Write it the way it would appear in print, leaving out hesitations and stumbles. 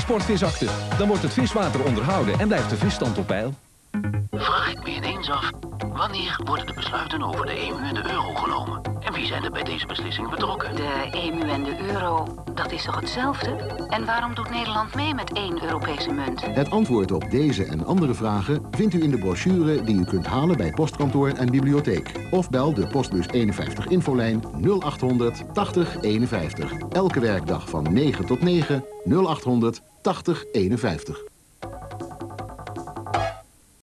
exportvisakte. Dan wordt het viswater onderhouden en blijft de visstand op peil. Vraag ik me ineens af, wanneer worden de besluiten over de EMU en de euro genomen? En wie zijn er bij deze beslissing betrokken? De EMU en de euro, dat is toch hetzelfde? En waarom doet Nederland mee met 1 Europese munt? Het antwoord op deze en andere vragen vindt u in de brochure die u kunt halen bij postkantoor en bibliotheek. Of bel de postbus 51 infolijn 0800 80 51. Elke werkdag van 9 tot 9 0800 80 51.